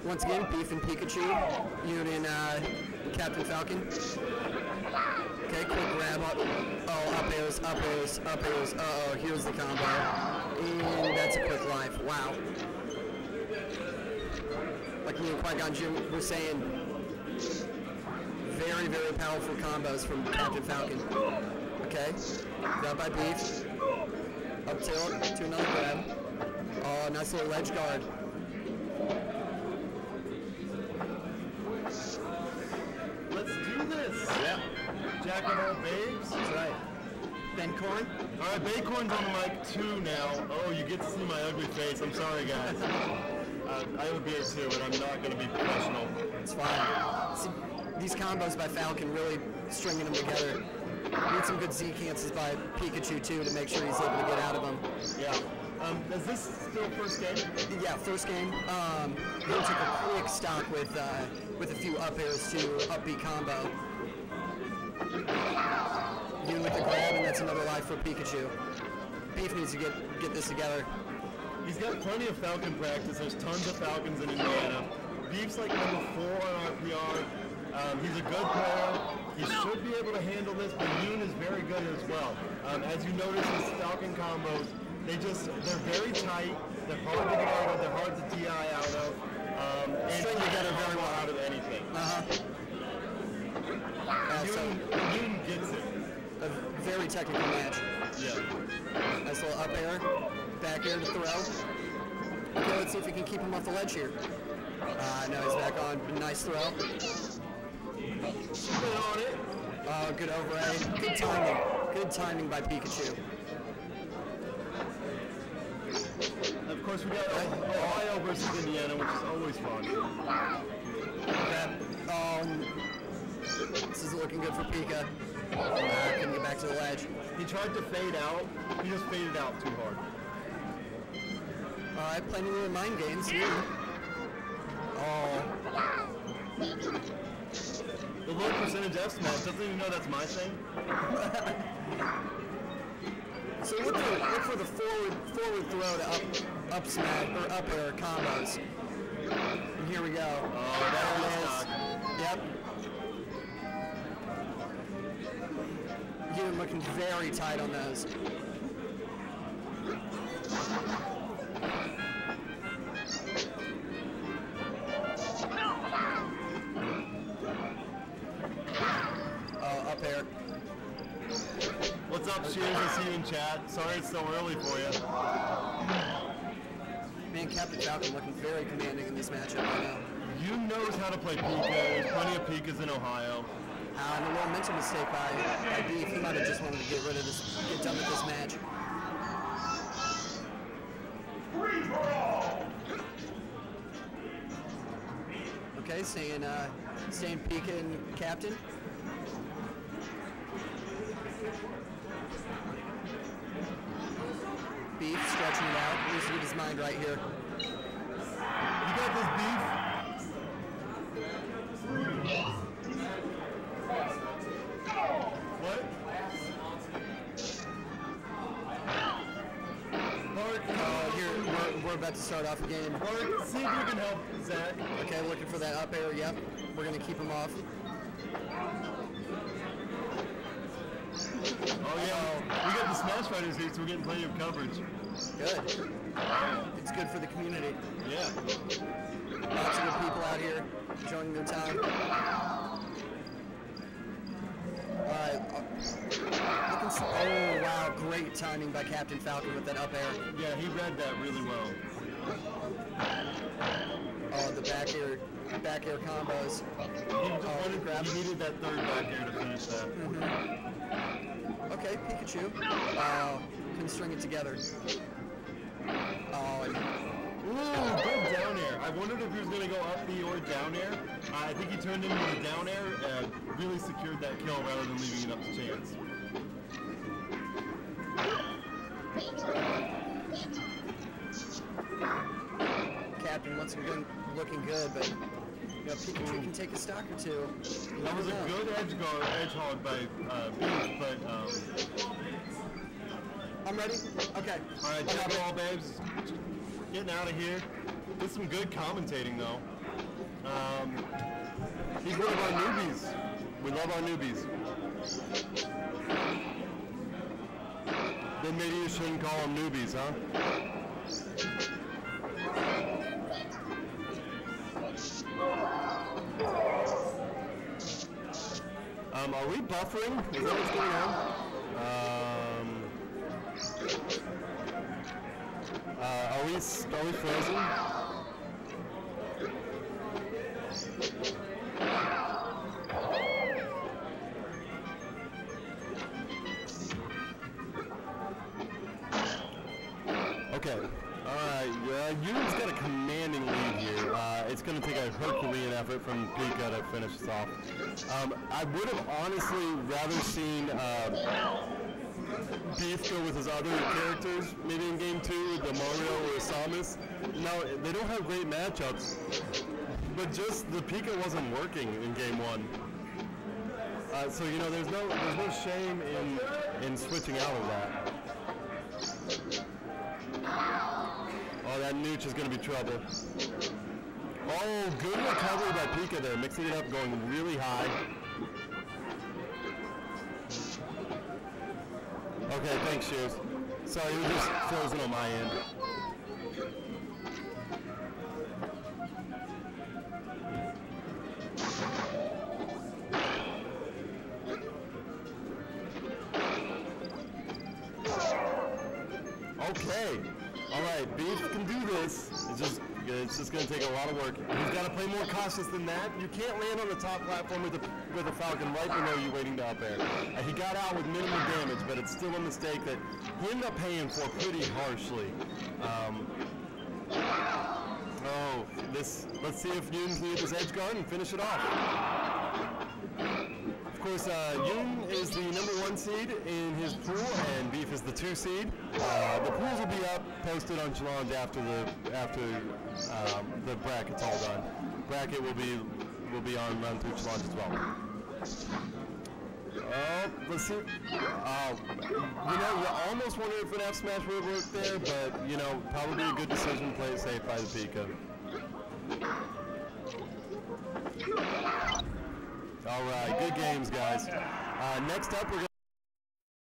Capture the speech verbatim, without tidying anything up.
Once again, Beef and Pikachu, Yoon and uh, Captain Falcon. Okay, quick grab up. Oh, up airs, up airs, up airs. Uh oh, here's the combo. And that's a quick life. Wow. Like me and Qui-Gon Jinn were saying, very, very powerful combos from Captain Falcon. Okay, grab by Beef. Up tilt to another grab. Oh, nice little ledge guard. Let's do this. Yeah. Jack of all babes. That's right. Ben Corn. All right, Bacorn's on the mic too now. Oh, you get to see my ugly face. I'm sorry, guys. uh, I have a beard too, but I'm not going to be professional. It's fine. See, these combos by Falcon really stringing them together. Need some good Z cancels by Pikachu too to make sure he's able to get out of them. Yeah. Um, is this still first game? Yeah, first game. Um, he took a quick stock with uh, with a few up airs to up B combo. Yoon with the grab, and that's another life for Pikachu. Beef needs to get get this together. He's got plenty of Falcon practice. There's tons of Falcons in Indiana. Beef's like number four on R P R. Um, he's a good player. He should be able to handle this, but Yoon is very good as well. Um, as you notice, his Falcon combos, they just, they're very tight. They're hard to get out of. They're hard to D I out of. Um, and String together very well out of anything. Uh-huh. Uh, so, Yoon, Yoon gets it. a very technical match. Yeah. Nice little up air, back air to throw. Okay, let's see if we can keep him off the ledge here. Uh, no, he's back on. Nice throw. Good on it. Uh, good overhead. Good timing. Good timing by Pikachu. And of course, we got Ohio versus Indiana, which is always fun. Grab. Oh, and this is looking good for Pika. Uh, couldn't get back to the ledge. He tried to fade out. He just faded out too hard. All right, playing a little mind games here. Oh. The low percentage F smash, doesn't even know that's my thing. So look for, look for the forward forward throw to up up smash or up air combos. And here we go. Oh, that was stock. Yep. Yoon looking very tight on those. Oh, up air. What's up, Shears? I see you in chat. Sorry it's so early for you. Man, Captain Falcon looking very commanding in this matchup right now. Yoon knows how to play Pika. There's plenty of Pikas in Ohio. Uh, and a little mental mistake by, by Beef. He might have just wanted to get rid of this, get done with this match. Okay, staying, uh, staying Pika and Captain. Beef stretching it out. Needs to get his mind right here. You got this, Beef? What? Mark, Oh, here, we're, we're about to start off again. Mark, see if you can help Zach. Okay, looking for that up air, yep. We're going to keep him off. Oh yeah, we got the Smash Fighters here, so we're getting plenty of coverage. Good. It's good for the community. Yeah. Lots of good people out here enjoying their time. Alright. Uh, looking so, oh, wow. Great timing by Captain Falcon with that up air. Yeah, he read that really well. Oh, the back air, back air combos. He just Oh, wanted, grab. he needed that third back air to finish that. Mm-hmm. Okay, Pikachu. Oh, couldn't string it together. Oh, and Ooh, good down air. I wondered if he was going to go up B or down air. Uh, I think he turned into a down air and really secured that kill rather than leaving it up to chance. Captain once again looking good, but you know, Pikachu can take a stock or two. You That was a never know. good edge guard, edge hog by uh, Beef, but um, I'm ready? Okay. all right, I got Jack it. Ball babes, getting out of here. Did some good commentating though. Um, he's one of our newbies. We love our newbies. Then maybe you shouldn't call them newbies, huh? Um, are we buffering? Is that what's going on? Um, uh, are we are we frozen? Okay. All right. Uh, Ewan's got a commanding lead here. Uh, it's going to take a Herculean effort from Pika to finish this off. Um, I would have honestly rather seen uh, Beef go with his other characters, maybe in game two, the Mario or Samus. No, they don't have great matchups, but just the Pika wasn't working in game one. Uh, so you know, there's no there's no shame in in switching out of that. Oh, that Nooch is going to be trouble. Oh, good recovery by Pika there, mixing it up, going really high. Okay, thanks, Shears. Sorry, it was just frozen on my end. Okay. All right, Beef can do this. It's just it's just going to take a lot of work. He's got to play more cautious than that. You can't land on the top platform with a with a Falcon right below you waiting to up air. Uh, he got out with minimal damage, but it's still a mistake that he ended up paying for pretty harshly. Um, oh, this. Let's see if Yoon can get this edge guard and finish it off. Of course, uh, Yoon is the number one seed in his pool, and Beef is the two seed. Uh, the pools will be up, posted on Challenge after the after um, the bracket's all done. Bracket will be will be on run through Challenge as well. Oh, let's see. Uh, you know, you almost wonder if an F smash would work there, but you know, probably a good decision. Play it safe by the Pika. All right, good games, guys. Uh, next up, we're going